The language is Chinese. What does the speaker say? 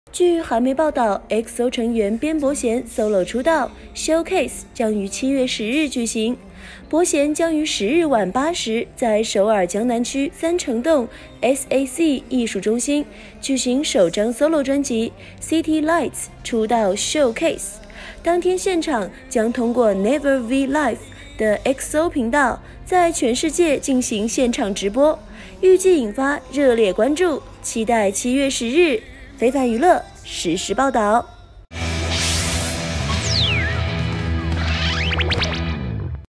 据韩媒报道 ，EXO 成员边伯贤 solo 出道 ，Showcase 将于7月10日举行。伯贤将于10日晚8时在首尔江南区三城洞 SAC 艺术中心举行首张 solo 专辑《City Lights》出道 Showcase。当天现场将通过 Never V Live 的 EXO 频道在全世界进行现场直播，预计引发热烈关注，期待7月10日。非凡娱乐实时报道。